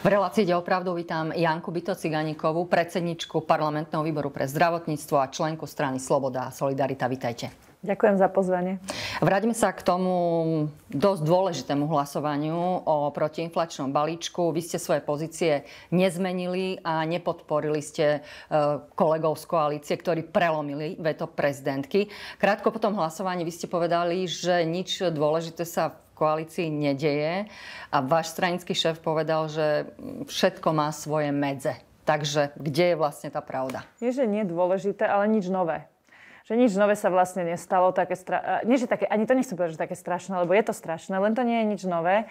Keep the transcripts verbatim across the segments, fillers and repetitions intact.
V relácii Ide o pravdu vítam Janku Byto Ciganíkovú, predsedničku parlamentného výboru pre zdravotníctvo a členku strany Sloboda a Solidarita. Vítajte. Ďakujem za pozvanie. Vráťme sa k tomu dosť dôležitému hlasovaniu o protiinflačnom balíčku. Vy ste svoje pozície nezmenili a nepodporili ste kolegov z koalície, ktorí prelomili veto prezidentky. Krátko po tom hlasovaní vy ste povedali, že nič dôležité sa v koalícii nedeje a váš stranický šéf povedal, že všetko má svoje medze. Takže kde je vlastne tá pravda? Nie, že nie je dôležité, ale nič nové. Že nič nové sa vlastne nestalo. Také stra... Nie, že také, ani to nechcem povedať, že také strašné, lebo je to strašné, len to nie je nič nové.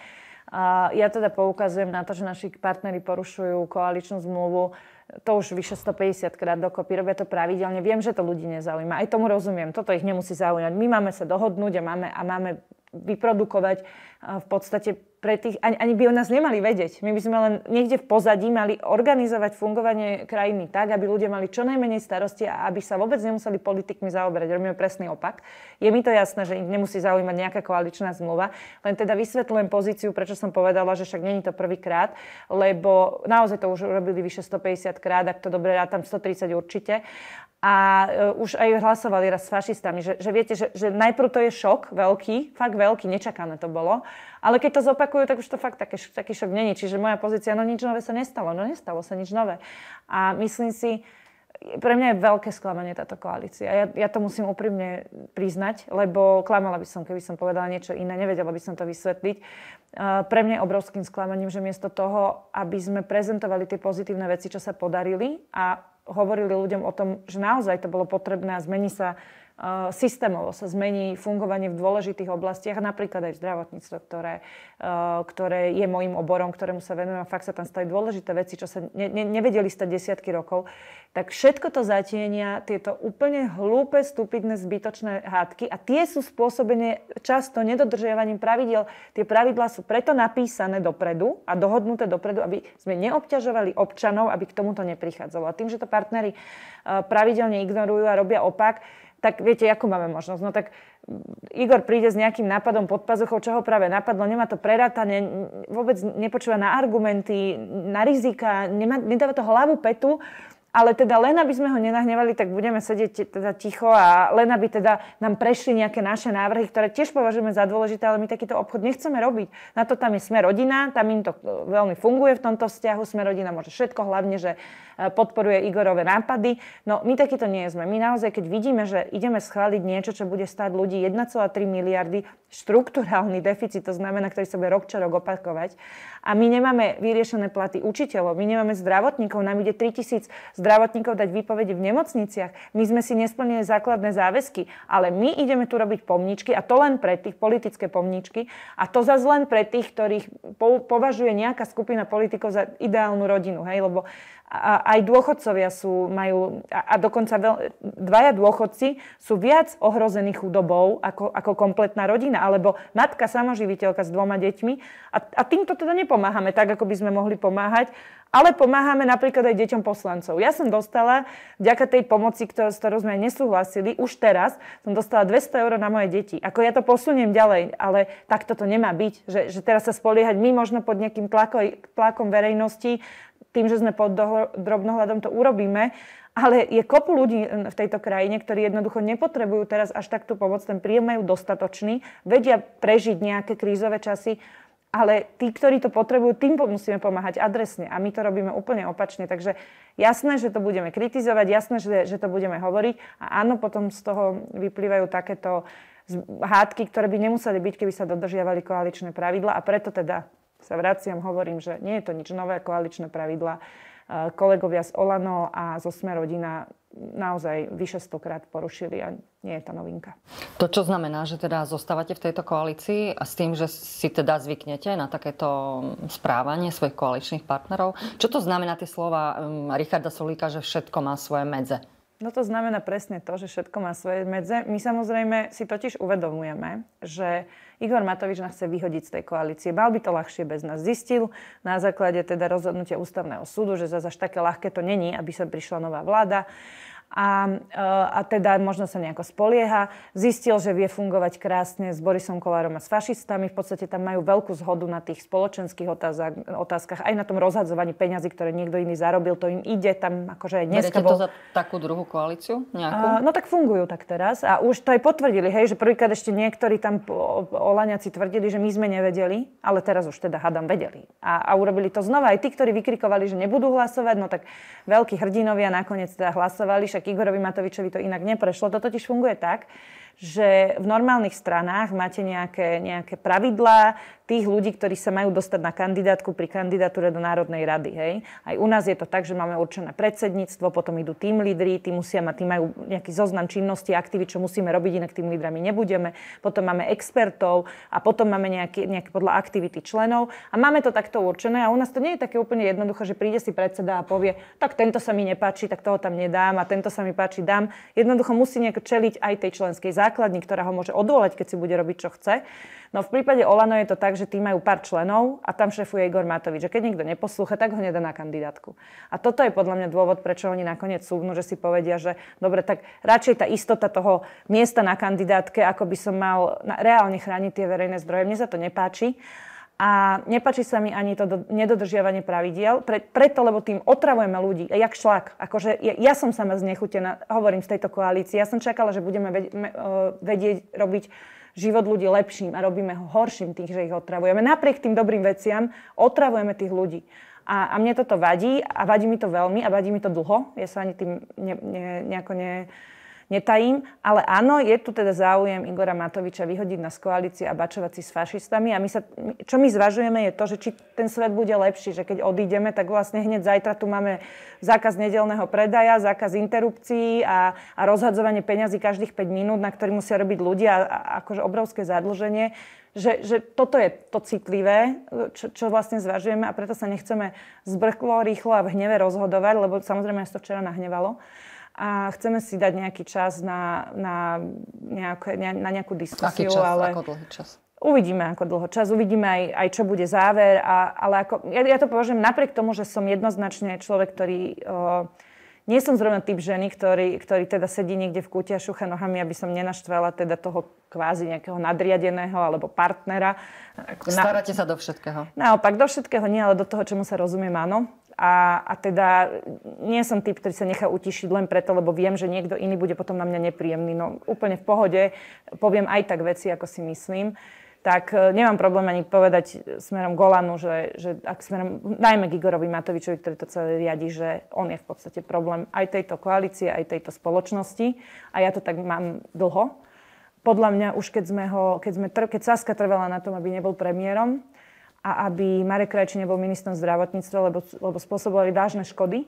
A ja teda poukazujem na to, že naši partneri porušujú koaličnú zmluvu. To už vyše stopäťdesiat krát dokopy, robia to pravidelne. Viem, že to ľudí nezaujíma. Aj tomu rozumiem. Toto ich nemusí zaujímať. My máme sa dohodnúť a máme, a máme vyprodukovať v podstate pre tých, ani, ani by o nás nemali vedieť. My by sme len niekde v pozadí mali organizovať fungovanie krajiny tak, aby ľudia mali čo najmenej starosti a aby sa vôbec nemuseli politikmi zaoberať. Robíme presný opak. Je mi to jasné, že ich nemusí zaujímať nejaká koaličná zmluva, len teda vysvetľujem pozíciu, prečo som povedala, že však nie je to prvýkrát, lebo naozaj to už urobili vyše stopäťdesiat krát, ak to dobre rátam, stotridsať určite. A uh, už aj hlasovali raz s fašistami, že, že viete, že, že najprv to je šok veľký, fakt veľký, nečakané to bolo, ale keď to zopakujú, tak už to fakt taký, taký šok není. Čiže moja pozícia, no nič nové sa nestalo, no nestalo sa nič nové. A myslím si, pre mňa je veľké sklamanie táto koalícia. Ja, ja to musím úprimne priznať, lebo klamala by som, keby som povedala niečo iné, nevedela by som to vysvetliť. Uh, pre mňa je obrovským sklamaním, že miesto toho, aby sme prezentovali tie pozitívne veci, čo sa podarili a hovorili ľuďom o tom, že naozaj to bolo potrebné a zmení sa uh, systémovo, sa zmení fungovanie v dôležitých oblastiach, napríklad aj v zdravotníctve, ktoré, uh, ktoré je môjim oborom, ktorému sa venujem a fakt sa tam stali dôležité veci, čo sa ne, ne, nevedeli stať desiatky rokov. Tak všetko to zatienia tieto úplne hlúpe, stupidné, zbytočné hádky a tie sú spôsobené často nedodržiavaním pravidiel. Tie pravidlá sú preto napísané dopredu a dohodnuté dopredu, aby sme neobťažovali občanov, aby k tomuto neprichádzalo. A tým, že to partneri pravidelne ignorujú a robia opak, tak viete, akú máme možnosť? No tak Igor príde s nejakým nápadom pod pazuchou, čo ho práve napadlo, nemá to prerátané, vôbec nepočúva na argumenty, na rizika, nemá, nedáva to hlavu petu. Ale teda len aby sme ho nenahnevali, tak budeme sedieť teda ticho a len aby teda nám prešli nejaké naše návrhy, ktoré tiež považujeme za dôležité, ale my takýto obchod nechceme robiť. Na to tam je Sme rodina, tam im to veľmi funguje v tomto vzťahu. Sme rodina môže všetko, hlavne, že podporuje Igorové nápady. No my takýto nie sme. My naozaj, keď vidíme, že ideme schváliť niečo, čo bude stáť ľudí jeden celá tri miliardy, štrukturálny deficit, to znamená, ktorý sa bude rok čo rok opakovať. A my nemáme vyriešené platy učiteľov, my nemáme zdravotníkov, nám ide tritisíc zdravotníkov dať výpovede v nemocniciach. My sme si nesplnili základné záväzky, ale my ideme tu robiť pomníčky a to len pre tých politické pomníčky a to zase len pre tých, ktorých považuje nejaká skupina politikov za ideálnu rodinu, hej, lebo a aj dôchodcovia sú, majú, a, a dokonca veľ, dvaja dôchodci sú viac ohrození chudobou ako, ako kompletná rodina, alebo matka samoživiteľka s dvoma deťmi a, a týmto teda nepomáhame tak, ako by sme mohli pomáhať, ale pomáhame napríklad aj deťom poslancov. Ja som dostala, vďaka tej pomoci, ktorú, s ktorou sme aj nesúhlasili, už teraz som dostala dvesto eur na moje deti. Ako ja to posuniem ďalej, ale takto to nemá byť, že, že teraz sa spoliehať my možno pod nejakým tlakom, tlakom verejnosti, tým, že sme pod drobnohľadom to urobíme, ale je kopu ľudí v tejto krajine, ktorí jednoducho nepotrebujú teraz až tak tú pomoc, ten príjem majú dostatočný, vedia prežiť nejaké krízové časy, ale tí, ktorí to potrebujú, tým musíme pomáhať adresne a my to robíme úplne opačne. Takže jasné, že to budeme kritizovať, jasné, že, že to budeme hovoriť a áno, potom z toho vyplývajú takéto hádky, ktoré by nemuseli byť, keby sa dodržiavali koaličné pravidlá a preto teda sa vraciam, hovorím, že nie je to nič nové, koaličné pravidlá. Kolegovia z Olano a zo Sme rodina naozaj vyše stokrát porušili a nie je to novinka. To čo znamená, že teda zostávate v tejto koalícii a s tým, že si teda zvyknete na takéto správanie svojich koaličných partnerov? Čo to znamená tie slova Richarda Sulíka, že všetko má svoje medze? No to znamená presne to, že všetko má svoje medze. My samozrejme si totiž uvedomujeme, že Igor Matovič nás chce vyhodiť z tej koalície. Mal by to ľahšie bez nás. Zistil na základe teda rozhodnutia ústavného súdu, že zase až také ľahké to není, aby sa prišla nová vláda. a, a teda možno sa nejako spolieha. Zistil, že vie fungovať krásne s Borisom Kollárom a s fašistami. V podstate tam majú veľkú zhodu na tých spoločenských otázach, otázkach, aj na tom rozhadzovaní peňazí, ktoré niekto iný zarobil. To im ide tam akože aj dneska. Berete to za takú druhú koalíciu nejakú? Uh, no tak fungujú tak teraz. A už to aj potvrdili, hej, že prvýkrát ešte niektorí tam Oľaňáci tvrdili, že my sme nevedeli, ale teraz už teda hádam vedeli. A, a urobili to znova. Aj tí, ktorí vykrikovali, že nebudú hlasovať, no tak veľkí hrdinovia nakoniec teda hlasovali, však Igorovi Matovičovi to inak neprešlo. To totiž funguje tak, že v normálnych stranách máte nejaké, nejaké pravidlá tých ľudí, ktorí sa majú dostať na kandidátku pri kandidatúre do Národnej rady. Hej. Aj u nás je to tak, že máme určené predsedníctvo, potom idú tým lídri, tí musia mať, tí majú nejaký zoznam činností, aktivít, čo musíme robiť, inak tým lídrami nebudeme. Potom máme expertov a potom máme nejaké, nejaké podľa aktivity členov a máme to takto určené a u nás to nie je také úplne jednoduché, že príde si predseda a povie, tak tento sa mi nepáči, tak toho tam nedám a tento sa mi páči, dám. Jednoducho musí nejako čeliť aj tej členskej základni, ktorá ho môže odvolať, keď si bude robiť, čo chce. No v prípade Olano je to tak, že tí majú pár členov a tam šefuje Igor Matovič. Že keď niekto neposlúcha, tak ho nedá na kandidátku. A toto je podľa mňa dôvod, prečo oni nakoniec súbnu, že si povedia, že dobre, tak radšej tá istota toho miesta na kandidátke, ako by som mal reálne chrániť tie verejné zdroje. Mne sa to nepáči. A nepáči sa mi ani to do, nedodržiavanie pravidiel, pre, preto, lebo tým otravujeme ľudí. Jak šlak. Akože ja, ja som sama znechutená, hovorím z tejto koalícii. Ja som čakala, že budeme vedieť, vedieť robiť život ľudí lepším a robíme ho horším tým, že ich otravujeme. Napriek tým dobrým veciam otravujeme tých ľudí. A, a mne toto vadí a vadí mi to veľmi a vadí mi to dlho. Ja sa ani tým ne, ne, nejako ne, netajím. Ale áno, je tu teda záujem Igora Matoviča vyhodiť nás z koalície a bačovať si s fašistami. A my sa, čo my zvažujeme je to, že či ten svet bude lepší, že keď odídeme, tak vlastne hneď zajtra tu máme zákaz nedeľného predaja, zákaz interrupcií a, a rozhadzovanie peňazí každých päť minút, na ktorý musia robiť ľudia a, a akože obrovské zadlženie. Že, že toto je to citlivé, čo, čo vlastne zvažujeme a preto sa nechceme zbrklo, rýchlo a v hneve rozhodovať, lebo samozrejme nás to včera nahnevalo. A chceme si dať nejaký čas na, na, nejaké, na nejakú diskusiu. Aký čas? Ale ako dlhý čas? Uvidíme, ako dlho čas. Uvidíme aj, aj čo bude záver. A, ale ako, ja, ja to považujem napriek tomu, že som jednoznačne človek, ktorý... O, nie som zrovna typ ženy, ktorý, ktorý teda sedí niekde v kúte a šúcha nohami, aby som nenaštvala teda toho kvázi nejakého nadriadeného alebo partnera. Staráte sa do všetkého? Naopak, do všetkého nie, ale do toho, čomu sa rozumiem, áno. A, a teda nie som typ, ktorý sa nechá utišiť len preto, lebo viem, že niekto iný bude potom na mňa nepríjemný. No úplne v pohode, poviem aj tak veci, ako si myslím. Tak nemám problém ani povedať smerom Golanu, že, že ak smerom, najmä k Igorovi Matovičovi, ktorý to celé riadi, že on je v podstate problém aj tejto koalície, aj tejto spoločnosti. A ja to tak mám dlho. Podľa mňa už keď sme ho, keď, sme, keď Saska trvala na tom, aby nebol premiérom a aby Marek Krajčí nebol ministrom zdravotníctva, lebo, lebo spôsobovali vážne škody,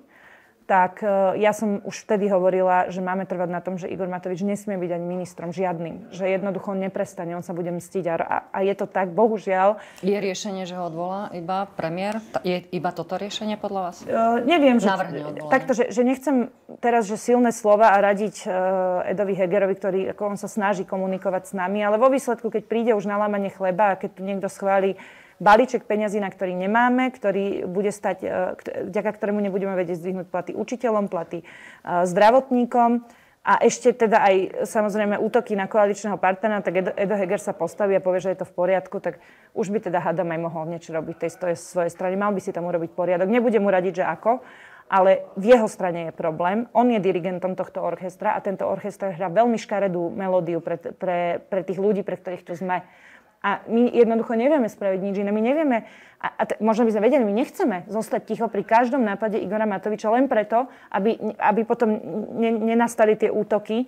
tak ja som už vtedy hovorila, že máme trvať na tom, že Igor Matovič nesmie byť ani ministrom žiadnym. Že jednoducho on neprestane, on sa bude mstiť. A, a je to tak, bohužiaľ. Je riešenie, že ho odvolá iba premiér? Je iba toto riešenie podľa vás? Uh, neviem, že... Navrhne odvolanie. Takto, že, že nechcem teraz, že silné slova a radiť uh, Edovi Hegerovi, ktorý ako on sa snaží komunikovať s nami, ale vo výsledku, keď príde už na lámanie chleba a keď tu niekto schváli balíček peňazí, na ktorý nemáme, ktorý bude stať, vďaka ktorému nebudeme vedieť zdvihnúť platy učiteľom, platy zdravotníkom a ešte teda aj samozrejme útoky na koaličného partnera, tak Edo, Edo Heger sa postaví a povie, že je to v poriadku, tak už by teda hádam aj mohol niečo robiť tej svojej strane. Mal by si tam urobiť poriadok. Nebudem mu radiť, že ako, ale v jeho strane je problém. On je dirigentom tohto orchestra a tento orchester hrá veľmi škaredú melódiu pre, pre, pre tých ľudí, pre ktorých tu sme. A my jednoducho nevieme spraviť nič iné. My nevieme, a, a t- možno by sme vedeli, my nechceme zostať ticho pri každom nápade Igora Matoviča len preto, aby, aby potom ne, nenastali tie útoky.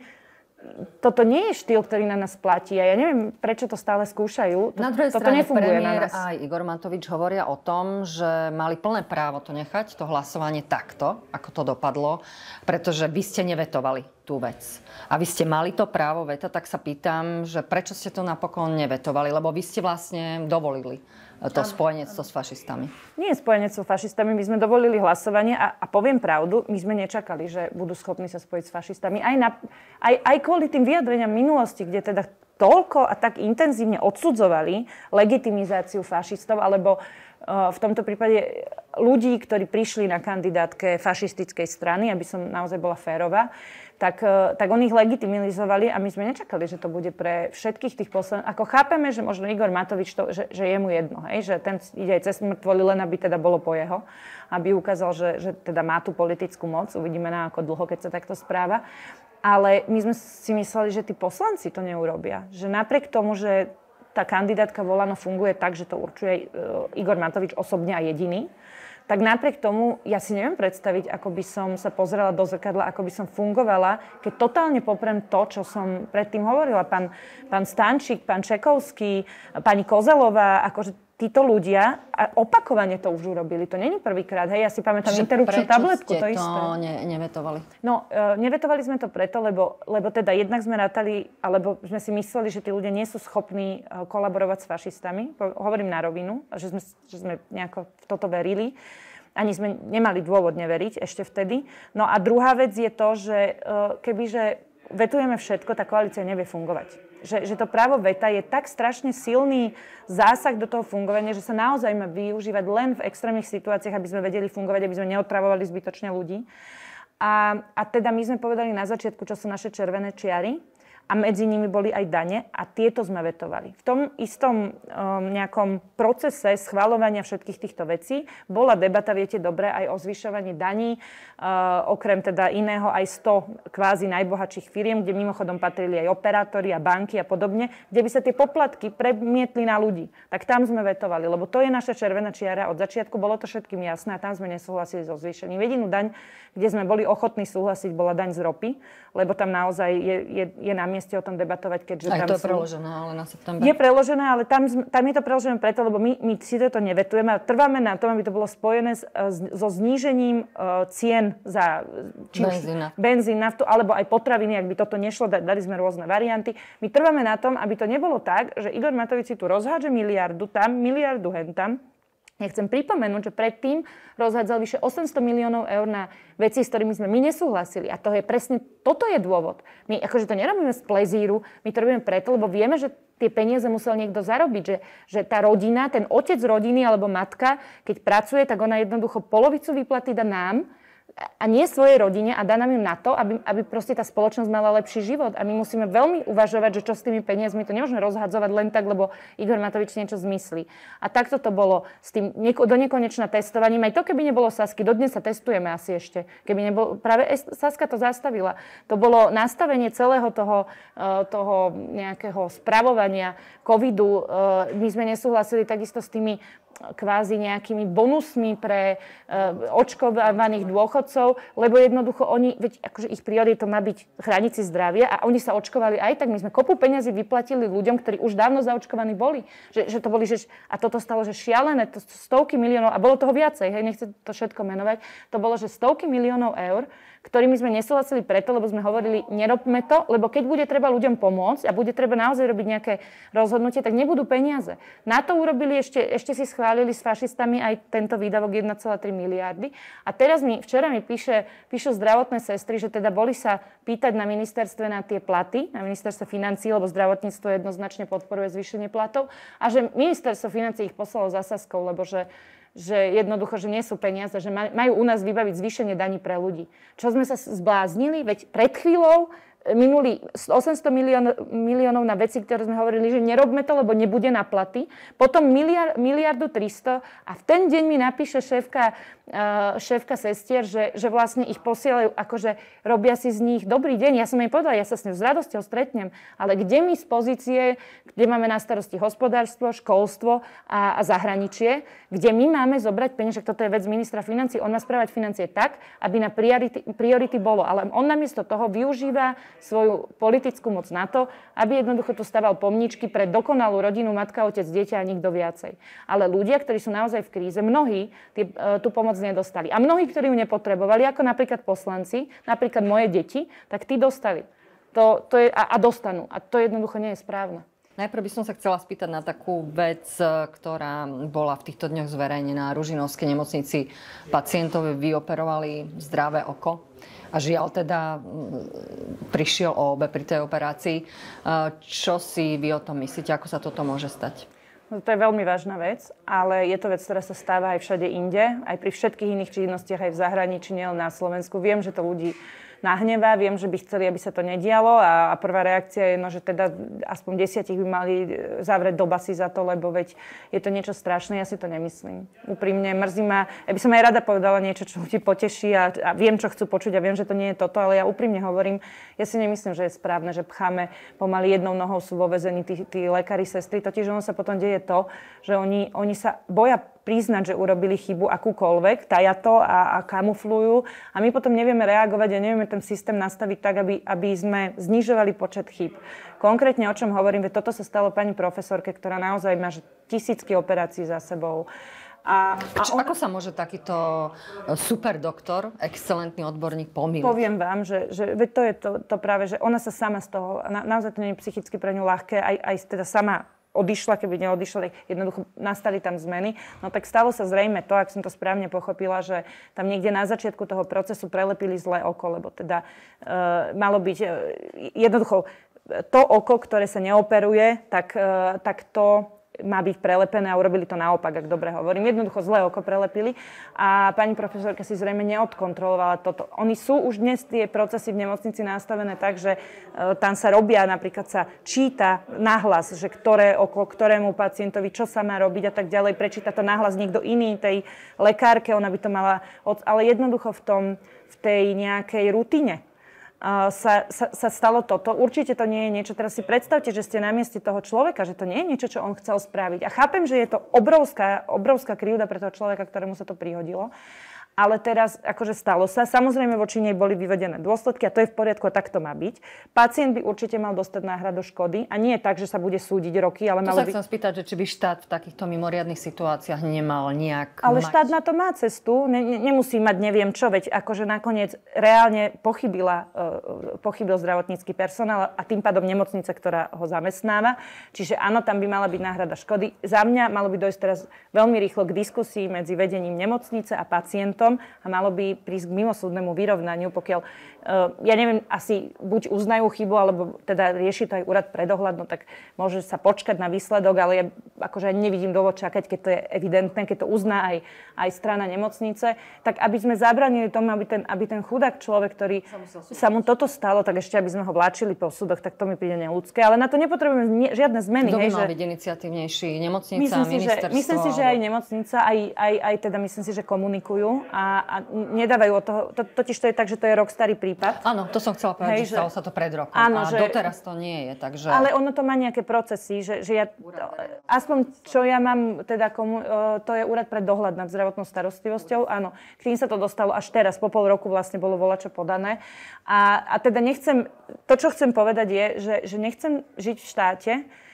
Toto nie je štýl, ktorý na nás platí. A ja neviem, prečo to stále skúšajú. Na druhej Toto strane nefunguje premiér na nás. aj Igor Matovič hovoria o tom, že mali plné právo to nechať, to hlasovanie takto, ako to dopadlo, pretože vy ste nevetovali tú vec. A vy ste mali to právo veta, tak sa pýtam, že prečo ste to napokon nevetovali, lebo vy ste vlastne dovolili to spojenectvo s fašistami. Nie je spojenectvo s fašistami, my sme dovolili hlasovanie a, a poviem pravdu, my sme nečakali, že budú schopní sa spojiť s fašistami. Aj, na, aj, aj kvôli tým vyjadreniam minulosti, kde teda toľko a tak intenzívne odsudzovali legitimizáciu fašistov, alebo v tomto prípade ľudí, ktorí prišli na kandidátke fašistickej strany, aby som naozaj bola férová, tak, tak oni ich legitimizovali a my sme nečakali, že to bude pre všetkých tých poslancov. Ako chápeme, že možno Igor Matovič, to, že, že je mu jedno, hej? Že ten ide aj cez mŕtvoli, len aby teda bolo po jeho, aby ukázal, že, že teda má tú politickú moc. Uvidíme na ako dlho, keď sa takto správa. Ale my sme si mysleli, že tí poslanci to neurobia. Že napriek tomu, že tá kandidátka Volano funguje tak, že to určuje Igor Matovič osobne a jediný, tak napriek tomu ja si neviem predstaviť, ako by som sa pozerala do zrkadla, ako by som fungovala, keď totálne poprem to, čo som predtým hovorila. Pán, pán Stančík, pán Čekovský, pani Kozelová, akože títo ľudia a opakovane to už urobili. To nie je prvýkrát. Hej, ja si pamätám interrupčnú tabletku, to isté. Prečo ste to ne, nevetovali? No, uh, nevetovali sme to preto, lebo, lebo teda jednak sme rátali, alebo sme si mysleli, že tí ľudia nie sú schopní uh, kolaborovať s fašistami. Hovorím na rovinu, že sme, že sme nejako v toto verili. Ani sme nemali dôvod neveriť ešte vtedy. No a druhá vec je to, že uh, kebyže vetujeme všetko, tá koalícia nevie fungovať. Že, že to právo veta je tak strašne silný zásah do toho fungovania, že sa naozaj má využívať len v extrémnych situáciách, aby sme vedeli fungovať, aby sme neotravovali zbytočne ľudí. A, a teda my sme povedali na začiatku, čo sú naše červené čiary. A medzi nimi boli aj dane a tieto sme vetovali. V tom istom um, nejakom procese schvaľovania všetkých týchto vecí bola debata, viete dobre, aj o zvyšovaní daní, uh, okrem teda iného aj sto kvázi najbohatších firiem, kde mimochodom patrili aj operátori a banky a podobne, kde by sa tie poplatky premietli na ľudí. Tak tam sme vetovali, lebo to je naša červená čiara. Od začiatku bolo to všetkým jasné a tam sme nesúhlasili so zvýšením. Jedinú daň, kde sme boli ochotní súhlasiť, bola daň z ropy, lebo tam naozaj je, je, je na mieste o tom debatovať, keďže aj tam to je sú... preložené, ale na september. Je preložené, ale tam, tam je to preložené preto, lebo my, my si to nevetujeme a trváme na tom, aby to bolo spojené s, so znížením uh, cien za či benzín, už benzín, naftu, alebo aj potraviny, ak by toto nešlo, dali sme rôzne varianty. My trváme na tom, aby to nebolo tak, že Igor Matovič si tu rozhádže miliardu tam, miliardu hentam. Ja chcem pripomenúť, že predtým rozhádzal vyše osemsto miliónov eur na veci, s ktorými sme my nesúhlasili. A to je presne, toto je dôvod. My akože to nerobíme z plezíru, my to robíme preto, lebo vieme, že tie peniaze musel niekto zarobiť, že, že tá rodina, ten otec rodiny alebo matka, keď pracuje, tak ona jednoducho polovicu výplaty dá nám, a nie svojej rodine a dá nám im na to, aby, aby proste tá spoločnosť mala lepší život. A my musíme veľmi uvažovať, že čo s tými peniazmi, to nemôžeme rozhadzovať len tak, lebo Igor Matovič niečo zmyslí. A takto to bolo s tým nieko, do nekonečna testovaním. Aj to, keby nebolo Sasky, dodnes sa testujeme asi ešte. Keby nebolo, práve Saska to zastavila. To bolo nastavenie celého toho, toho nejakého spravovania covidu. My sme nesúhlasili takisto s tými kvázi nejakými bonusmi pre uh, očkovaných dôchodcov, lebo jednoducho oni, veď akože ich prioritou má byť chrániť si zdravie a oni sa očkovali aj tak. My sme kopu peňazí vyplatili ľuďom, ktorí už dávno zaočkovaní boli. Že, že to boli, že, a toto stalo, že šialené, to stovky miliónov, a bolo toho viacej, hej, nechcem to všetko menovať, to bolo, že stovky miliónov eur, ktorými sme nesúhlasili preto, lebo sme hovorili, nerobme to, lebo keď bude treba ľuďom pomôcť a bude treba naozaj robiť nejaké rozhodnutie, tak nebudú peniaze. Na to urobili ešte, ešte si schválili s fašistami aj tento výdavok jeden celá tri miliardy. A teraz mi, včera mi píše, píšu zdravotné sestry, že teda boli sa pýtať na ministerstve na tie platy, na ministerstve financií, lebo zdravotníctvo jednoznačne podporuje zvýšenie platov, a že ministerstvo financií ich poslalo za Saskou, lebo že že jednoducho, že nie sú peniaze, že majú u nás vybaviť zvýšenie daní pre ľudí. Čo sme sa zbláznili? Veď pred chvíľou minuli osemsto miliónov na veci, ktoré sme hovorili, že nerobme to, lebo nebude na platy. Potom miliard, miliardu tristo a v ten deň mi napíše šéfka, uh, šéfka sestier, že, že vlastne ich posielajú, akože robia si z nich dobrý deň. Ja som jej povedala, ja sa s ňou s radosťou stretnem, ale kde my z pozície, kde máme na starosti hospodárstvo, školstvo a, a zahraničie, kde my máme zobrať peniaze, toto je vec ministra financií, on má správať financie tak, aby na priority, priority bolo. Ale on namiesto toho využíva svoju politickú moc na to, aby jednoducho tu staval pomničky pre dokonalú rodinu, matka, otec, dieťa a nikto viacej. Ale ľudia, ktorí sú naozaj v kríze, mnohí tí, tú pomoc nedostali. A mnohí, ktorí ju nepotrebovali, ako napríklad poslanci, napríklad moje deti, tak tí dostali. To, to je, a, a dostanú. A to jednoducho nie je správne. Najprv by som sa chcela spýtať na takú vec, ktorá bola v týchto dňoch zverejnená. Ružinovskej nemocnici pacientovi vyoperovali zdravé oko. A žiaľ teda prišiel o obe pri tej operácii. Čo si vy o tom myslíte? Ako sa toto môže stať? To je veľmi vážna vec, ale je to vec, ktorá sa stáva aj všade inde, aj pri všetkých iných činnostiach, aj v zahraničí, nielen na Slovensku. Viem, že to ľudí nahnevá, viem, že by chceli, aby sa to nedialo a, a prvá reakcia je, no, že teda aspoň desiatich by mali zavrieť do basy za to, lebo veď je to niečo strašné, ja si to nemyslím. Úprimne mrzí ma, ja by som aj rada povedala niečo, čo ľudí poteší a, a viem, čo chcú počuť a viem, že to nie je toto, ale ja úprimne hovorím, ja si nemyslím, že je správne, že pcháme pomaly jednou nohou sú vo väzení tí, tí lekári, sestry, totiž ono sa potom deje to, že oni, oni sa boja priznať, že urobili chybu akúkoľvek, tajia to a, a kamuflujú a my potom nevieme reagovať a nevieme ten systém nastaviť tak, aby, aby sme znižovali počet chýb. Konkrétne o čom hovorím, že toto sa stalo pani profesorke, ktorá naozaj má tisícky operácií za sebou. A, a Čo, on... Ako sa môže takýto super doktor, excelentný odborník pomýliť? Poviem vám, že, že to je to, to práve, že ona sa sama z toho, na, naozaj to nie je psychicky pre ňu ľahké, aj, aj teda sama odišla, keby neodišla, jednoducho nastali tam zmeny. No tak stalo sa zrejme to, ak som to správne pochopila, že tam niekde na začiatku toho procesu prelepili zlé oko, lebo teda e, malo byť e, jednoducho to oko, ktoré sa neoperuje, tak, e, tak to má byť prelepené a urobili to naopak, ak dobre hovorím. Jednoducho zlé oko prelepili a pani profesorka si zrejme neodkontrolovala toto. Oni sú už dnes tie procesy v nemocnici nastavené tak, že e, tam sa robia, napríklad sa číta nahlas, že ktoré oko, ktorému pacientovi, čo sa má robiť a tak ďalej. Prečíta to nahlas niekto iný tej lekárke, ona by to mala, od, ale jednoducho v tom, v tej nejakej rutine Uh, sa, sa, sa stalo toto. Určite to nie je niečo, teraz si predstavte, že ste na mieste toho človeka, že to nie je niečo, čo on chcel spraviť. A chápem, že je to obrovská, obrovská krivda pre toho človeka, ktorému sa to prihodilo. Ale teraz akože stalo sa. Samozrejme voči nej boli vyvedené dôsledky a to je v poriadku a tak to má byť. Pacient by určite mal dostať náhradu škody a nie je tak, že sa bude súdiť roky, ale to malo sa by... chcem spýtať, že či by štát v takýchto mimoriadnych situáciách nemal nejak Ale mať... štát na to má cestu, ne, ne, nemusí mať neviem čo, veď akože nakoniec reálne pochybila, uh, pochybil zdravotnícky personál a tým pádom nemocnica, ktorá ho zamestnáva. Čiže áno, tam by mala byť náhrada škody. Za mňa malo by dojsť teraz veľmi rýchlo k diskusii medzi vedením nemocnice a pacientom a malo by prísť k mimosúdnemu vyrovnaniu, pokiaľ, uh, ja neviem, asi buď uznajú chybu, alebo teda rieši to aj úrad pre dohľad, no tak môže sa počkať na výsledok, ale ja akože nevidím dôvod čakať, keď to je evidentné, keď to uzná aj, aj strana nemocnice, tak aby sme zabranili tomu, aby ten, aby ten chudák človek, ktorý sa mu toto stalo, tak ešte aby sme ho vláčili po súdoch, tak to mi príde neľudské, ale na to nepotrebujeme nie, žiadne zmeny. Kto by hej, mal že... byť iniciatívnejší? Nemocnica, myslím si, ministerstvo? Že, myslím si, že aj nemocnica, aj, aj, aj teda myslím si, že komunikujú a, a nedávajú od toho, to, totiž to je tak, že to je rok starý prípad. Áno, to som chcela povedať, hej, že stalo sa to pred rokom áno, a že... doteraz to nie je, takže... Ale ono to má nejaké procesy, že, že ja, aspoň čo ja mám, teda komu, to je úrad pre dohľad nad zdravotnou starostlivosťou, áno, k tým sa to dostalo až teraz, po pol roku vlastne bolo volačo podané. A, a teda nechcem, to čo chcem povedať je, že, že nechcem žiť v štáte,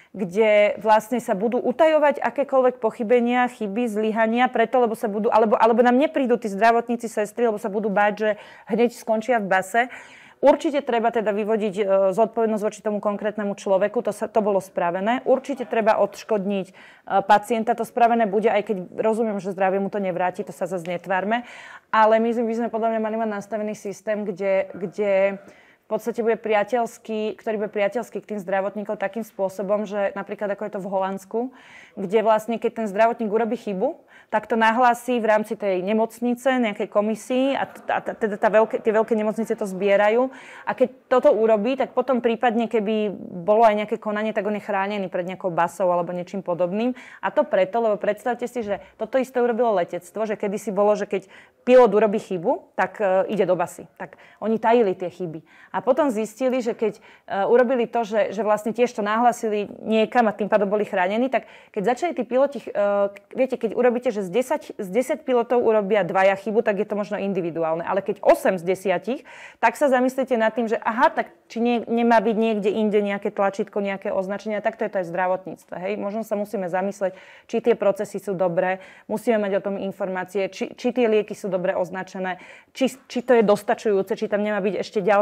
kde vlastne sa budú utajovať akékoľvek pochybenia, chyby, zlyhania, preto, lebo sa budú, alebo, alebo nám neprídu tí zdravotníci, sestry, lebo sa budú báť, že hneď skončia v base. Určite treba teda vyvodiť e, zodpovednosť voči tomu konkrétnemu človeku, to, sa, to bolo spravené. Určite treba odškodniť e, pacienta, to spravené bude, aj keď rozumiem, že zdravie mu to nevráti, to sa zase netvárme. Ale my by sme podľa mňa mali mať nastavený systém, kde... kde v podstate bude priateľský, ktorý bude priateľský k tým zdravotníkom takým spôsobom, že napríklad ako je to v Holandsku, kde vlastne keď ten zdravotník urobí chybu, tak to nahlási v rámci tej nemocnice, nejakej komisii a, a teda tá veľké, tie veľké nemocnice to zbierajú. A keď toto urobí, tak potom prípadne, keby bolo aj nejaké konanie, tak on je chránený pred nejakou basou alebo niečím podobným. A to preto, lebo predstavte si, že toto isté urobilo letectvo, že kedysi bolo, že keď pilot urobí chybu, tak uh, ide do basy. Tak oni tajili tie chyby. A potom zistili, že keď uh, urobili to, že, že vlastne tiež to nahlasili niekam a tým pádom boli chránení, tak keď začali tí piloti, uh, viete, keď urobíte, že z desať, z desať pilotov urobia dvaja chybu, tak je to možno individuálne. Ale keď osem z desiatich, tak sa zamyslíte nad tým, že aha, tak či nie, nemá byť niekde inde nejaké tlačítko, nejaké označenia, tak to je to aj v zdravotníctve. Hej? Možno sa musíme zamysleť, či tie procesy sú dobré, musíme mať o tom informácie, či, či tie lieky sú dobre označené, či, či to je dostačujúce, či tam nemá byť ešte ďalší pár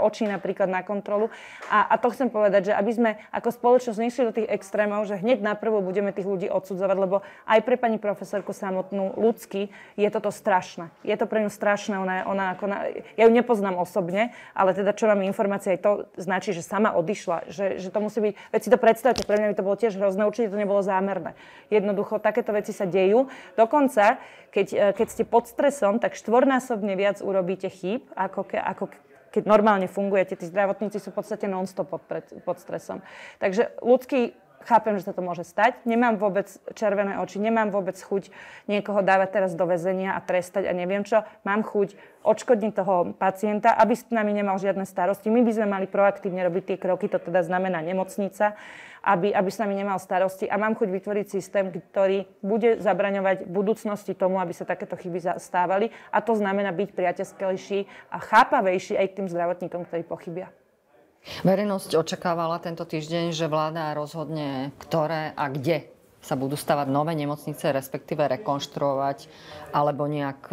očí napríklad na kontrolu. A, a to chcem povedať, že aby sme ako spoločnosť nešli do tých extrémov, že hneď naprvo budeme tých ľudí odsudzovať, lebo aj pre pani profesorku samotnú ľudsky je toto strašné. Je to pre ňu strašné, ona, ona ako na, ja ju nepoznám osobne, ale teda čo mám informácie, aj to značí, že sama odišla, že, že to musí byť, veď si to predstavte, pre mňa by to bolo tiež hrozné, určite to nebolo zámerné. Jednoducho, takéto veci sa dejú. Dokonca, keď, keď ste pod stresom, tak štvornásobne viac urobíte chýb, ako, ke, ako keď normálne fungujete. Tí zdravotníci sú v podstate non-stop pod, pod stresom. Takže ľudský chápem, že sa to môže stať. Nemám vôbec červené oči, nemám vôbec chuť niekoho dávať teraz do väzenia a trestať a neviem čo. Mám chuť odškodniť toho pacienta, aby s nami nemal žiadne starosti. My by sme mali proaktívne robiť tie kroky, to teda znamená nemocnica, aby, aby s nami nemal starosti. A mám chuť vytvoriť systém, ktorý bude zabraňovať v budúcnosti tomu, aby sa takéto chyby stávali. A to znamená byť priateľskejší a chápavejší aj k tým zdravotníkom, ktorí pochybia. Verejnosť očakávala tento týždeň, že vláda rozhodne, ktoré a kde sa budú stavať nové nemocnice, respektíve rekonštruovať alebo nejak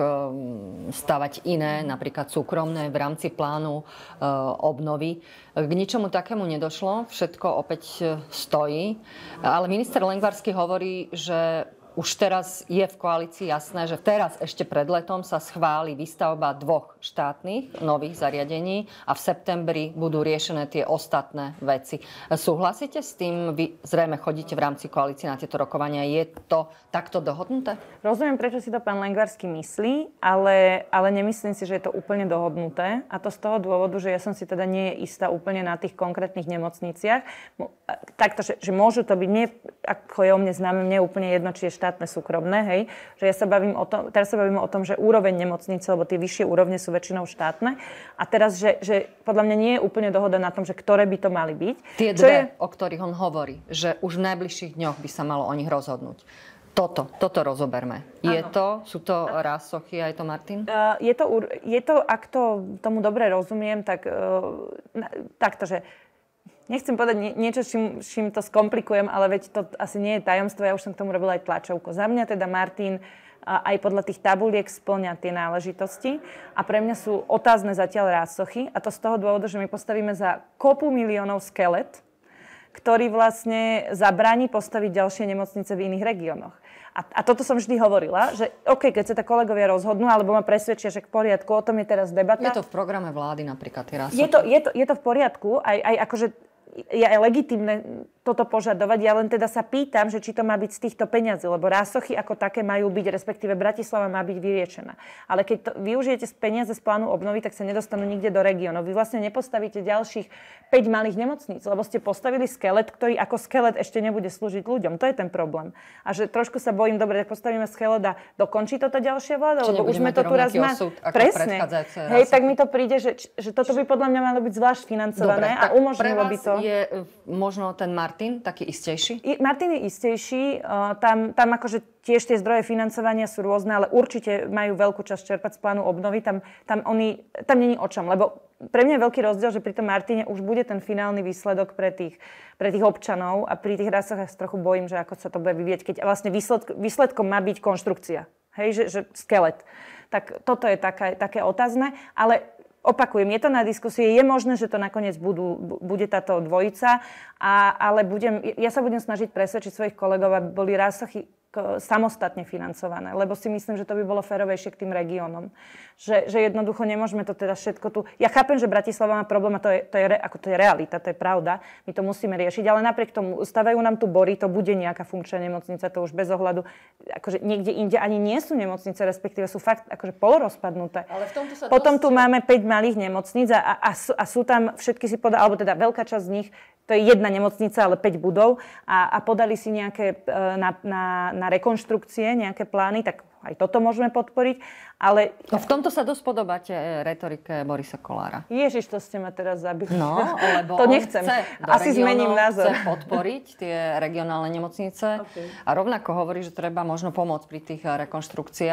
stavať iné, napríklad súkromné v rámci plánu obnovy. K ničomu takému nedošlo, všetko opäť stojí. Ale minister Lengvarský hovorí, že už teraz je v koalícii jasné, že teraz ešte pred letom sa schváli výstavba dvoch štátnych nových zariadení a v septembri budú riešené tie ostatné veci. Súhlasíte s tým? Vy zrejme chodíte v rámci koalície na tieto rokovania. Je to takto dohodnuté? Rozumiem, prečo si to pán Lengvarský myslí, ale, ale nemyslím si, že je to úplne dohodnuté. A to z toho dôvodu, že ja som si teda nie je istá úplne na tých konkrétnych nemocniciach. Takto, že, že môžu to byť, nie, ako je o mne známe, mne je úplne jedno, či je štátne, súkromné, hej. Že ja sa bavím o tom, teraz sa bavím o tom, že úroveň nemocnice, lebo tie vyššie úrovne sú väčšinou štátne. A teraz, že, že podľa mňa nie je úplne dohoda na tom, že ktoré by to mali byť. Tie Čo dve, je... o ktorých on hovorí, že už v najbližších dňoch by sa malo o nich rozhodnúť. Toto, toto rozoberme. Je ano. to, sú to Raz, Sochy a je to Martin? Uh, je, to, je to, ak to tomu dobre rozumiem, tak uh, takto, že nechcem povedať nie, niečo, čím, čím to skomplikujem, ale veď to asi nie je tajomstvo, ja už som k tomu robila aj tlačovku. Za mňa teda Martin aj podľa tých tabuliek spĺňa tie náležitosti a pre mňa sú otázne zatiaľ Raz, Sochy a to z toho dôvodu, že my postavíme za kopu miliónov skelet, ktorý vlastne zabráni postaviť ďalšie nemocnice v iných regiónoch. A, a toto som vždy hovorila, že OK, keď sa tá kolegovia rozhodnú, alebo ma presvedčia, že k poriadku, o tom je teraz debata. Je to v programe vlády napríklad, tie Raz, Sochy. Je to, je to, je to v poriadku, aj, aj akože je aj legitímne toto požadovať. Ja len teda sa pýtam, že či to má byť z týchto peňazí, lebo Raz, Sochy ako také majú byť, respektíve Bratislava má byť vyriešená. Ale keď to využijete z peniaze z plánu obnovy, tak sa nedostanú nikde do regiónov. Vy vlastne nepostavíte ďalších päť malých nemocníc, lebo ste postavili skelet, ktorý ako skelet ešte nebude slúžiť ľuďom. To je ten problém. A že trošku sa bojím, dobre, tak postavíme skelet a dokončí toto ďalšia vláda, lebo už sme to tu raz mali. Presne. Hej, tak mi to príde, že, že toto by podľa mňa malo byť zvlášť financované dobre, a umožnilo by to. Je možno ten Martin taký istejší? I, Martin je istejší. Uh, tam, tam akože tiež tie zdroje financovania sú rôzne, ale určite majú veľkú časť čerpať z plánu obnovy. Tam, tam, oni, tam není o čom, lebo pre mňa je veľký rozdiel, že pri tom Martine už bude ten finálny výsledok pre tých, pre tých občanov a pri tých Razoch ja sa trochu bojím, že ako sa to bude vyvieť, keď vlastne výsledk, výsledkom má byť konštrukcia. Hej, že, že skelet. Tak toto je taká, také otázne, ale opakujem, je to na diskusie, je možné, že to nakoniec budú, bude táto dvojica, a, ale budem, ja sa budem snažiť presvedčiť svojich kolegov, aby boli Raz, Sochy samostatne financované, lebo si myslím, že to by bolo férovejšie k tým regiónom. Že, že jednoducho nemôžeme to teda všetko tu... Ja chápem, že Bratislava má problém a to je, to je, ako to je realita, to je pravda. My to musíme riešiť, ale napriek tomu stavajú nám tu bory, to bude nejaká funkčná nemocnica, to už bez ohľadu. Akože niekde inde ani nie sú nemocnice, respektíve sú fakt akože polorozpadnuté. Ale v tomto sa Potom dosť... tu máme päť malých nemocníc a, a, sú, a sú tam všetky si podali, alebo teda veľká časť z nich, to je jedna nemocnica, ale päť budov a, a podali si nejaké na, na, na rekonštrukcie, nejaké plány, tak aj toto môžeme podporiť, ale... No v tomto sa dosť podobáte retorike Borisa Kollára. Ježiš, to ste ma teraz zabili. No, lebo to nechcem. Asi zmením názor. Chce podporiť tie regionálne nemocnice okay. A rovnako hovorí, že treba možno pomôcť pri tých rekonštrukciách.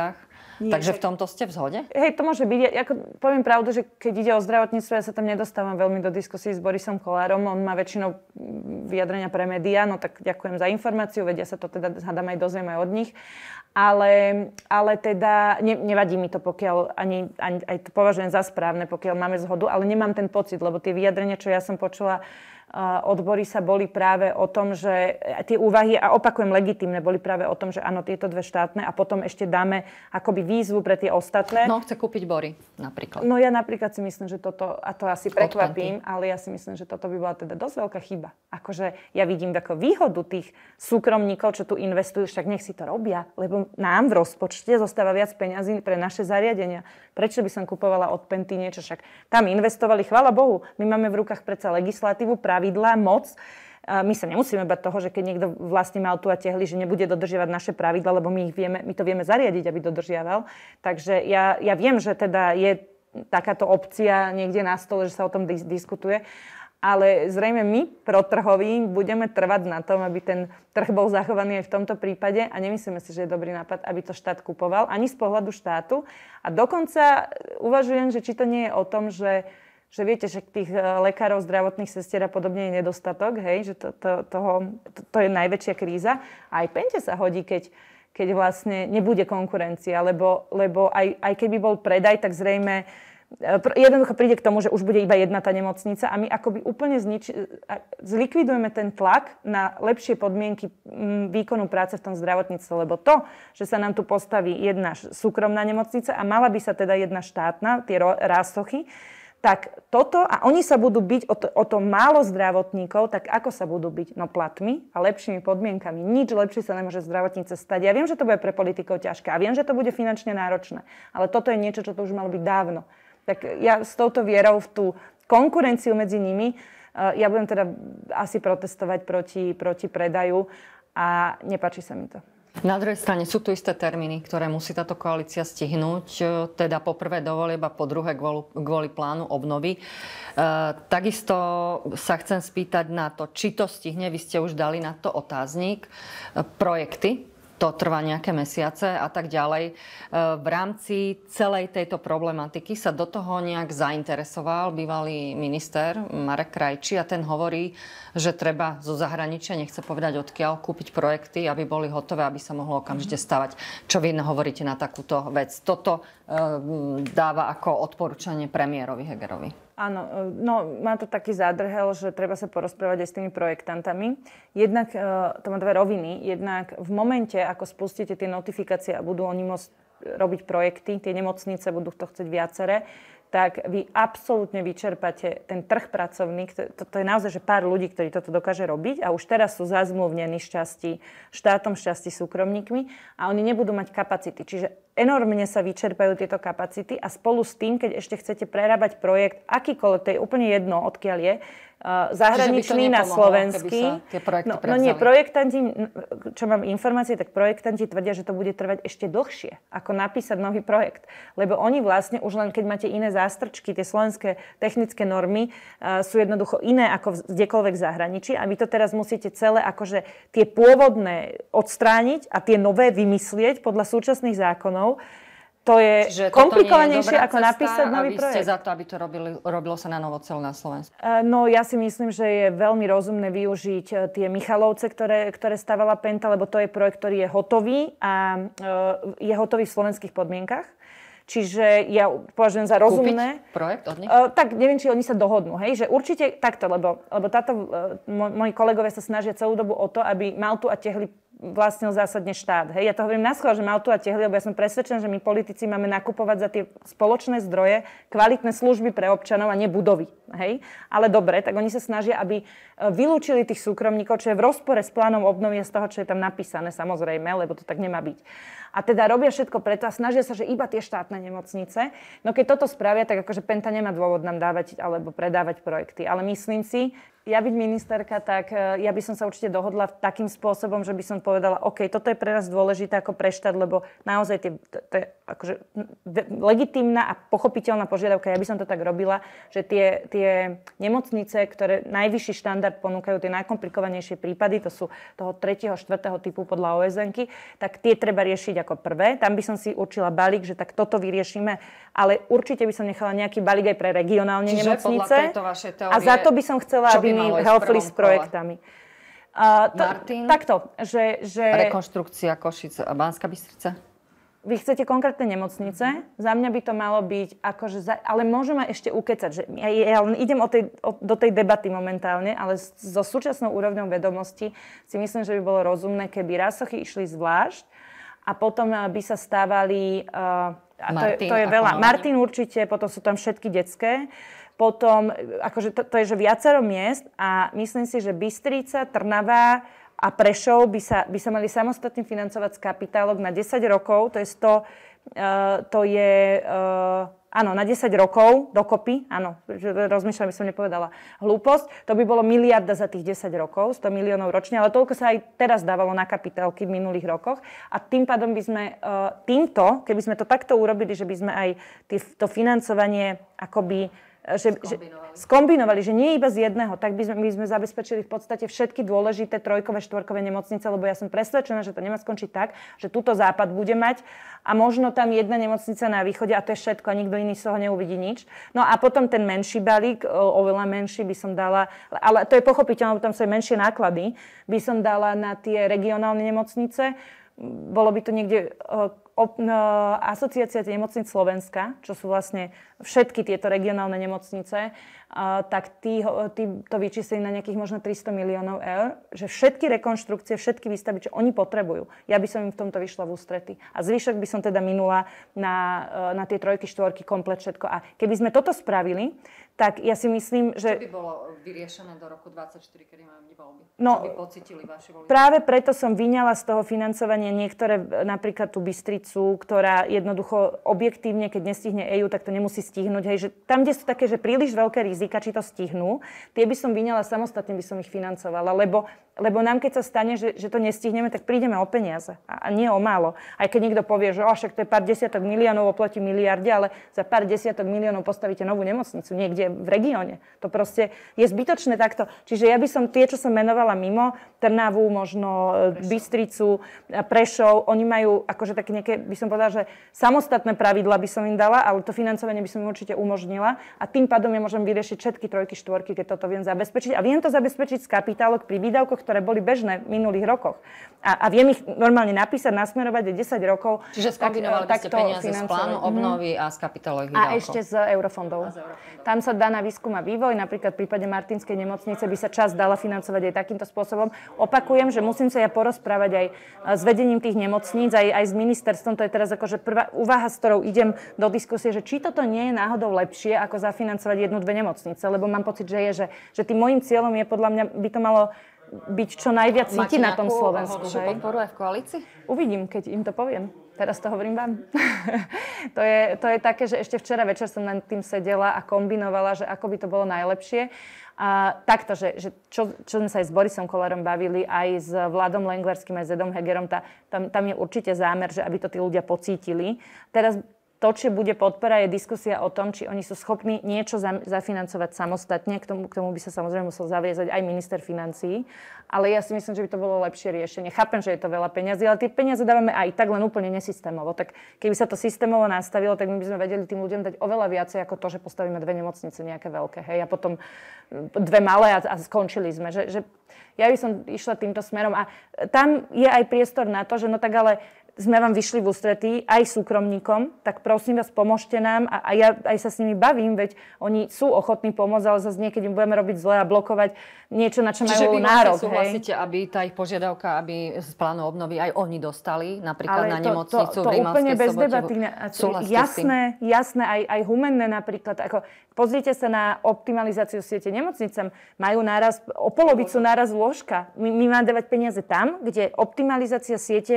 Nie, Takže v tomto ste v zhode? Hej, to môže byť. Ja ako poviem pravdu, že keď ide o zdravotníctvo, ja sa tam nedostávam veľmi do diskusí s Borisom Kollárom. On má väčšinou vyjadrenia pre médiá, no tak ďakujem za informáciu, vedia sa to teda, hádam aj dozviem aj od nich. Ale, ale teda ne, nevadí mi to, pokiaľ ani, ani aj to považujem za správne, pokiaľ máme zhodu, ale nemám ten pocit, lebo tie vyjadrenia, čo ja som počula od Borisa, boli práve o tom, že tie úvahy, a opakujem legitímne, boli práve o tom, že áno, tieto dve štátne a potom ešte dáme akoby výzvu pre tie ostatné. No, chce kúpiť Bory napríklad. No ja napríklad si myslím, že toto, a to asi prekvapím, ale ja si myslím, že toto by bola teda dosť veľká chyba. Akože ja vidím ako výhodu tých súkromníkov, čo tu investujú, však nech si to robia, lebo nám v rozpočte zostáva viac peňazí pre naše zariadenia. Prečo by som kupovala od Penty niečo, však tam investovali, chvála Bohu, my máme v rukách predsa legislatívu, pravidlá, moc. My sa nemusíme bať toho, že keď niekto vlastní Maltu a Tehly, že nebude dodržiavať naše pravidlá, lebo my ich vieme, my to vieme zariadiť, aby dodržiaval. Takže ja, ja viem, že teda je takáto opcia niekde na stole, že sa o tom dis- diskutuje. Ale zrejme my, protrhoví, budeme trvať na tom, aby ten trh bol zachovaný aj v tomto prípade a nemyslíme si, že je dobrý nápad, aby to štát kupoval, ani z pohľadu štátu. A dokonca uvažujem, že či to nie je o tom, že, že viete, že tých lekárov, zdravotných sestier a podobne je nedostatok, hej, že to, to, toho, to, to je najväčšia kríza. A aj Pente sa hodí, keď, keď vlastne nebude konkurencia, lebo, lebo aj, aj keby bol predaj, tak zrejme jednoducho príde k tomu, že už bude iba jedna tá nemocnica a my akoby úplne znič- zlikvidujeme ten tlak na lepšie podmienky výkonu práce v tom zdravotníctve, lebo to, že sa nám tu postaví jedna súkromná nemocnica a mala by sa teda jedna štátna, tie rásochy, tak toto, a oni sa budú byť o to, o to málo zdravotníkov, tak ako sa budú byť? No platmi a lepšími podmienkami. Nič lepšie sa nemôže zdravotníce stať. Ja viem, že to bude pre politikov ťažké a viem, že to bude finančne náročné, ale toto je niečo, čo to už malo byť dávno. Tak ja s touto vierou v tú konkurenciu medzi nimi, ja budem teda asi protestovať proti, proti predaju a nepáči sa mi to. Na druhej strane sú tu isté termíny, ktoré musí táto koalícia stihnúť, teda po prvé do volieb a po druhé kvôli, kvôli plánu obnovy. E, takisto sa chcem spýtať na to, či to stihne, vy ste už dali na to otáznik, e, projekty. To trvá nejaké mesiace a tak ďalej. V rámci celej tejto problematiky sa do toho nejak zainteresoval bývalý minister Marek Krajčí a ten hovorí, že treba zo zahraničia, nechce povedať odkiaľ, kúpiť projekty, aby boli hotové, aby sa mohlo okamžite stavať. Čo vy hovoríte na takúto vec? Toto e, dáva ako odporúčanie premiérovi Hegerovi. Áno, no má to taký zádrhel, že treba sa porozprávať aj s tými projektantami. Jednak, to má dve roviny, jednak v momente, ako spustíte tie notifikácie a budú oni môcť robiť projekty, tie nemocnice budú to chcieť viaceré, tak vy absolútne vyčerpáte ten trh pracovný. To, to je naozaj, že pár ľudí, ktorí toto dokáže robiť a už teraz sú zazmluvnení šťastí štátom, šťastí súkromníkmi a oni nebudú mať kapacity. Čiže enormne sa vyčerpajú tieto kapacity a spolu s tým, keď ešte chcete prerábať projekt, akýkoľvek, to je úplne jedno, odkiaľ je, uh, zahraničný na slovenský. No, no nie, projektanti, čo mám informácie, tak projektanti tvrdia, že to bude trvať ešte dlhšie, ako napísať nový projekt. Lebo oni vlastne, už len keď máte iné zástrčky, tie slovenské technické normy uh, sú jednoducho iné ako kdekoľvek v zahraničí a vy to teraz musíte celé akože tie pôvodné odstrániť a tie nové vymyslieť podľa súčasných zákonov. To je Čiže komplikovanejšie ako napísať nový projekt. A vy ste za to, aby to robili, robilo sa na novo celé na Slovensku? No ja si myslím, že je veľmi rozumné využiť tie Michalovce, ktoré, ktoré stavala Penta, lebo to je projekt, ktorý je hotový a je hotový v slovenských podmienkach. Čiže ja považujem za rozumné. Kúpiť projekt od nich? Uh, tak neviem, či oni sa dohodnú. Hej? Že určite takto, lebo, lebo táto, uh, moji kolegovia sa snažia celú dobu o to, aby Maltu a Tehly vlastnil zásadne štát. Hej? Ja to hovorím naschvál, že Maltu a Tehly, lebo ja som presvedčená, že my politici máme nakupovať za tie spoločné zdroje kvalitné služby pre občanov a nie budovy. Hej? Ale dobre, tak oni sa snažia, aby vylúčili tých súkromníkov, čo je v rozpore s plánom obnovy z toho, čo je tam napísané, samozrejme, lebo to tak nemá byť. A teda robia všetko preto a snažia sa, že iba tie štátne nemocnice. No keď toto spravia, tak akože Penta nemá dôvod nám dávať alebo predávať projekty. Ale myslím si, ja byť ministerka, tak ja by som sa určite dohodla takým spôsobom, že by som povedala, OK, toto je pre nás dôležité ako pre štát, lebo naozaj tie, to, to je akože legitímna a pochopiteľná požiadavka. Ja by som to tak robila, že tie, tie nemocnice, ktoré najvyšší štandard ponúkajú, tie najkomplikovanejšie prípady, to sú toho tretieho, štvrtého typu podľa ó es en ky, tak tie treba riešiť ako prvé. Tam by som si určila balík, že tak toto vyriešime, ale určite by som nechala nejaký balík aj pre regionálne Čiže nemocnice. Teórie, a za to by som chcela, aby mi helpli s projektami. Uh, to, Martin? Takto, že, že... Rekonštrukcia Košic a Banská Bystrica? Vy chcete konkrétne nemocnice? Za mňa by to malo byť akože... Za, ale môžem ma ešte ukecať, že ja, ja idem o tej, o, do tej debaty momentálne, ale so súčasnou úrovňou vedomosti si myslím, že by bolo rozumné, keby Rasochy išli zvlášť a potom by sa stávali... Uh, a to, Martin, je, to je veľa. Martin určite, potom sú tam všetky detské. Potom, akože to, to je, že viacero miest a myslím si, že Bystrica, Trnava a Prešov by sa, by sa mali samostatne financovať z kapitálok na desať rokov. To je sto, uh, to je, uh, áno, na desať rokov dokopy, áno, rozmýšľam, by som nepovedala hlúposť. To by bolo miliarda za tých desať rokov, sto miliónov ročne, ale toľko sa aj teraz dávalo na kapitálky v minulých rokoch. A tým pádom by sme uh, týmto, keby sme to takto urobili, že by sme aj tý, to financovanie akoby Že, skombinovali. Že, skombinovali, že nie iba z jedného, tak by sme, by sme zabezpečili v podstate všetky dôležité trojkové, štvorkové nemocnice, lebo ja som presvedčená, že to nemá skončiť tak, že túto západ bude mať a možno tam jedna nemocnica na východe a to je všetko a nikto iný z toho neuvidí nič. No a potom ten menší balík, oveľa menší by som dala, ale to je pochopiteľné, lebo tam sú aj menšie náklady, by som dala na tie regionálne nemocnice. Bolo by to niekde Asociácia nemocníc Slovenska, čo sú vlastne všetky tieto regionálne nemocnice, tak tí, tí to vyčíslili na nejakých možno tristo miliónov eur, že všetky rekonštrukcie, všetky výstavby, čo oni potrebujú, ja by som im v tomto vyšla v ústrety. A zvyšok by som teda minula na, na tie trojky, štvorky, komplet všetko. A keby sme toto spravili, tak ja si myslím, že... Čo by bolo vyriešené do roku dvadsaťštyri, kedy máme voľby? No, čo by pocítili vaši voliči? Práve preto som vyňala z toho financovania niektoré, napríklad tú Bystricu, ktorá jednoducho objektívne, keď nestihne é ú, tak to nemusí stihnúť. Hej, že tam, kde sú také, že príliš veľké rizika, či to stihnú, tie by som vyňala samostatne, by som ich financovala, lebo, lebo nám keď sa stane, že, že to nestihneme, tak prídeme o peniaze a, a nie o málo. Aj keď niekto povie, že oh, však to je pár desiatok miliónov oproti miliarde, ale za pár desiatok miliónov postavíte novú nemocnicu niekde v regióne. To proste je zbytočné takto. Čiže ja by som tie, čo som menovala mimo, Trnavu, možno Prešov. Bystricu, Prešov, oni majú akože také nejaké, by som povedala, že samostatné pravidla by som im dala, ale to financovanie by som im určite umožnila a tým pádom ja môžem vyriešiť všetky trojky, štvorky, keď toto viem zabezpečiť. A viem to zabezpečiť z kapitálok pri výdavkoch, ktoré boli bežné v minulých rokoch. A, a viem ich normálne napísať, nasmerovať desať rokov. Čiže skombinovali by ste peniaze z plánu obnovy a z kapitálových výdavkov. A ešte z eurofondov. A z eurofondov. Tam sa dá na výskum a vývoj, napríklad v prípade Martinskej nemocnice by sa časť dala financovať aj takýmto spôsobom. Opakujem, že musím sa ja porozprávať aj s vedením tých nemocníc, aj, aj s ministerstvom. To je teraz akože prvá úvaha, s ktorou idem do diskusie, že či toto nie je náhodou lepšie, ako zafinancovať jednu, dve nemocnice, lebo mám pocit, že je, že, že tým môjim cieľom je podľa mňa, by to malo byť čo najviac cítiť na tom Slovensku. Máte nejakú podporu aj v koalícii? Uvidím, keď im to poviem. Teraz to hovorím vám. to, je, to je také, že ešte včera večer som nad tým sedela a kombinovala, že ako by to bolo najlepšie. A takto, že, že čo, čo sme sa aj s Borisom Kollárom bavili, aj s Vladom Lenglerským, aj s Edom Hegerom, tá, tam, tam je určite zámer, že aby to tí ľudia pocítili. Teraz to, čo bude podpora, je diskusia o tom, či oni sú schopní niečo za, zafinancovať samostatne. K tomu, k tomu by sa samozrejme musel zaviazať aj minister financií. Ale ja si myslím, že by to bolo lepšie riešenie. Chápem, že je to veľa peňazí, ale tie peniaze dávame aj tak, len úplne nesystémovo. Tak keby sa to systémovo nastavilo, tak my by sme vedeli tým ľuďom dať oveľa viacej ako to, že postavíme dve nemocnice nejaké veľké. Hej, a potom dve malé a, a skončili sme. Že, že ja by som išla týmto smerom. A tam je aj priestor na to, že no tak ale sme vám vyšli v ústretí aj súkromníkom, tak prosím vás, pomôžte nám a, a ja aj sa s nimi bavím, veď oni sú ochotní pomôcť, ale zase niekedy im budeme robiť zle a blokovať niečo, na čo majú nárok. Čiže vy súhlasíte, aby tá ich požiadavka, aby z plánu obnovy aj oni dostali, napríklad ale na to, nemocnicu to, to, v Rímavskej bez Sobote. Debaty, jasné, jasné, aj, aj humenné napríklad. Ako, pozrite sa na optimalizáciu siete nemocnicám. Majú náraz, o polovicu náraz lôžka. My, my máme dávať peniaze tam, kde optimalizácia siete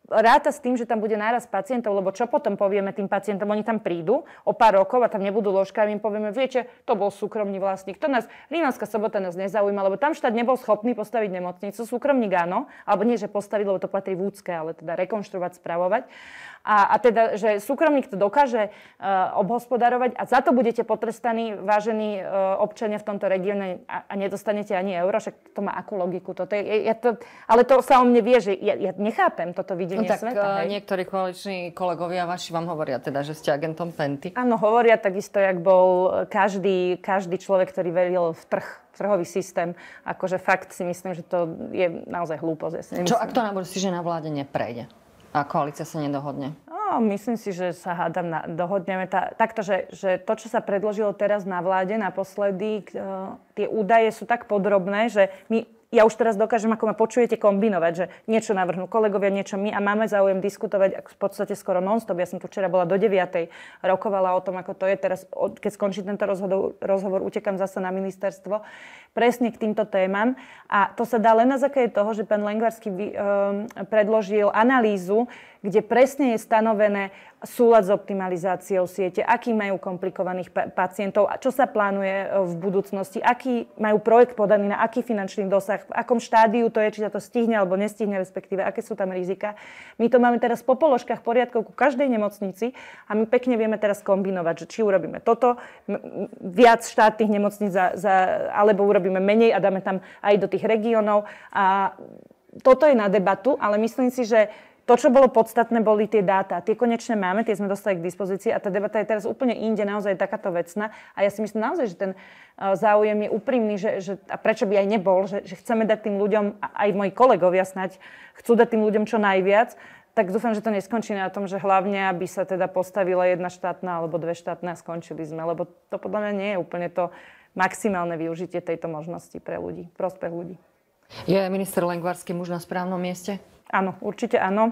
ráta s tým, že tam bude náraz pacientov, lebo čo potom povieme tým pacientom? Oni tam prídu o pár rokov a tam nebudú lôžka a my im povieme, viete, to bol súkromný vlastník. To nás, Rímavská Sobota nás nezaujíma, lebo tam štát nebol schopný postaviť nemocnicu. Súkromník áno, alebo nie, že postaviť, lebo to patrí v úcke, ale teda rekonštruovať, spravovať. A, a teda, že súkromník to dokáže uh, obhospodarovať a za to budete potrestaní, vážení uh, občania v tomto regióne a, a nedostanete ani euro, však to má akú logiku. Toto je, ja to, ale to sa o mne vie, že ja, ja nechápem toto videnie no tak, sveta. Hej? Niektorí koaliční kolegovia vaši vám hovoria teda, že ste agentom Penty. Áno, hovoria takisto, jak bol každý, každý človek, ktorý veril v trh, trhový systém. Akože fakt si myslím, že to je naozaj hlúposť. Ja si Čo ak to na budúci, že na vláde neprejde? A koalícia sa nedohodne? No, myslím si, že sa hádam na, dohodneme. Tá, takto, že, že to, čo sa predložilo teraz na vláde naposledy, uh, tie údaje sú tak podrobné, že my, ja už teraz dokážem, ako ma počujete, kombinovať, že niečo navrhnú kolegovia, niečo my a máme záujem diskutovať v podstate skoro non-stop. Ja som tu včera bola do deviatej, rokovala o tom, ako to je teraz, keď skončí tento rozhovor, rozhovor utekam zase na ministerstvo, presne k týmto témam. A to sa dá len na základe toho, že pán Lengvarský um, predložil analýzu, kde presne je stanovené súlad s optimalizáciou siete, aký majú komplikovaných pa- pacientov a čo sa plánuje v budúcnosti, aký majú projekt podaný, na aký finančný dosah, v akom štádiu to je, či sa to stihne alebo nestihne, respektíve aké sú tam rizika. My to máme teraz po položkách poriadkov ku každej nemocnici a my pekne vieme teraz kombinovať, že či urobíme toto, m- viac štátnych nemocníc za, za, alebo urobíme menej a dáme tam aj do tých regiónov. A toto je na debatu, ale myslím si, že to, čo bolo podstatné, boli tie dáta. Tie konečne máme, tie sme dostali k dispozícii a tá debata je teraz úplne inde, naozaj takáto vecná. A ja si myslím naozaj, že ten záujem je úprimný, že, že, a prečo by aj nebol, že, že chceme dať tým ľuďom, aj moji kolegovia snáď, chcú dať tým ľuďom čo najviac, tak dúfam, že to neskončí na tom, že hlavne, aby sa teda postavila jedna štátna alebo dve štátne a skončili sme, lebo to podľa mňa nie je úplne to maximálne využitie tejto možnosti pre ľudí, prospech ľudí. Je minister Lengvarský muž na správnom mieste? Áno, určite áno.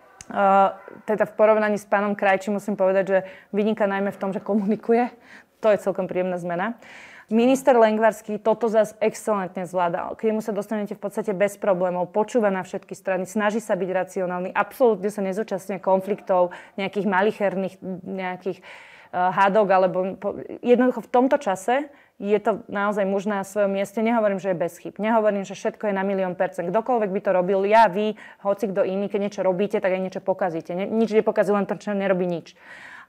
Uh, teda v porovnaní s pánom Krajčím musím povedať, že vyniká najmä v tom, že komunikuje. To je celkom príjemná zmena. Minister Lengvarský toto zase excelentne zvládal. K nemu sa dostanete v podstate bez problémov, počúva na všetky strany, snaží sa byť racionálny, absolútne sa nezúčastňuje konfliktov, nejakých malicherných, nejakých uh, hádok, alebo po, jednoducho v tomto čase je to naozaj muž na svojom mieste. Nehovorím, že je bez chyb. Nehovorím, že všetko je na milión percent. Kdokoľvek by to robil, ja, vy, hoci kto iný, keď niečo robíte, tak aj niečo pokazíte. Ne, nič nepokazí, len to, čo nerobí nič.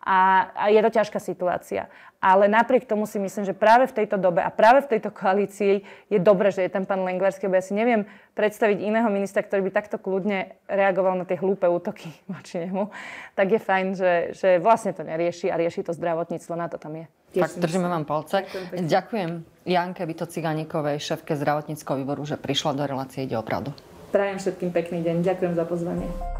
A, a je to ťažká situácia. Ale napriek tomu si myslím, že práve v tejto dobe a práve v tejto koalícii je dobré, že je tam pán Lengvarský, lebo ja si neviem predstaviť iného ministra, ktorý by takto kľudne reagoval na tie hlúpe útoky voči nemu. Tak je fajn, že, že vlastne to nerieši a rieši to zdravotníctvo, na to tam je. Tak držíme vám palce. Ďakujem, Ďakujem Janke Vito-Ciganíkovej, šéfke zdravotníckeho výboru, že prišla do relácie Ide o pravdu. Prajem všetkým pekný deň. Ďakujem za pozvanie.